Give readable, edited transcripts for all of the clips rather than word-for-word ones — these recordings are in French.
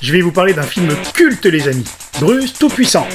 je vais vous parler d'un film culte les amis, Bruce Tout-Puissant.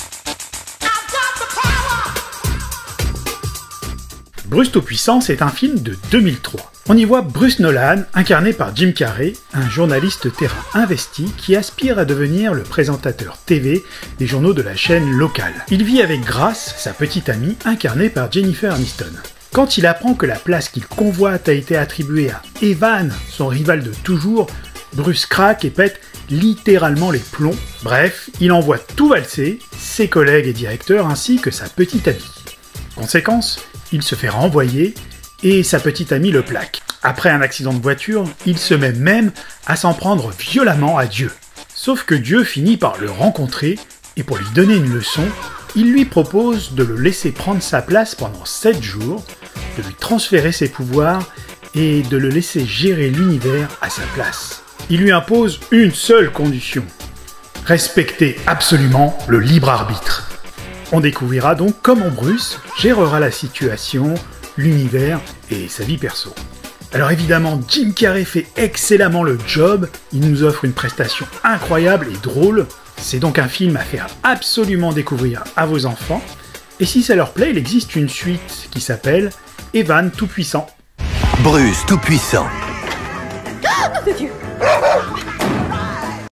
Bruce Tout-Puissant, c'est un film de 2003. On y voit Bruce Nolan, incarné par Jim Carrey, un journaliste terrain investi qui aspire à devenir le présentateur TV des journaux de la chaîne locale. Il vit avec Grace, sa petite amie, incarnée par Jennifer Aniston. Quand il apprend que la place qu'il convoite a été attribuée à Evan, son rival de toujours, Bruce craque et pète littéralement les plombs. Bref, il envoie tout valser, ses collègues et directeurs ainsi que sa petite amie. Conséquence, il se fait renvoyer et sa petite amie le plaque. Après un accident de voiture, il se met même à s'en prendre violemment à Dieu. Sauf que Dieu finit par le rencontrer et pour lui donner une leçon, il lui propose de le laisser prendre sa place pendant 7 jours, de lui transférer ses pouvoirs et de le laisser gérer l'univers à sa place. Il lui impose une seule condition: respecter absolument le libre arbitre. On découvrira donc comment Bruce gérera la situation, l'univers et sa vie perso. Alors évidemment, Jim Carrey fait excellemment le job, il nous offre une prestation incroyable et drôle. C'est donc un film à faire absolument découvrir à vos enfants. Et si ça leur plaît, il existe une suite qui s'appelle Evan Tout-Puissant. Bruce Tout-Puissant. Ah, mon Dieu!